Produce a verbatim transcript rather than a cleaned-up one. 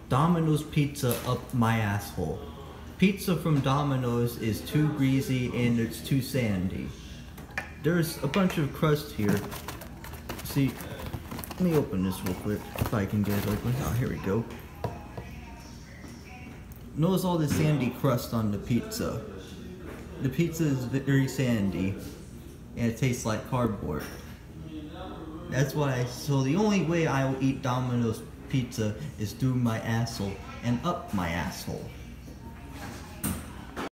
Domino's pizza up my asshole. Pizza from Domino's is too greasy and it's too sandy. There's a bunch of crust here. See, let me open this real quick if I can get it open. Oh, here we go. Notice all the sandy crust on the pizza. The pizza is very sandy and it tastes like cardboard. That's why I, so the only way I will eat Domino's pizza is through my asshole and up my asshole.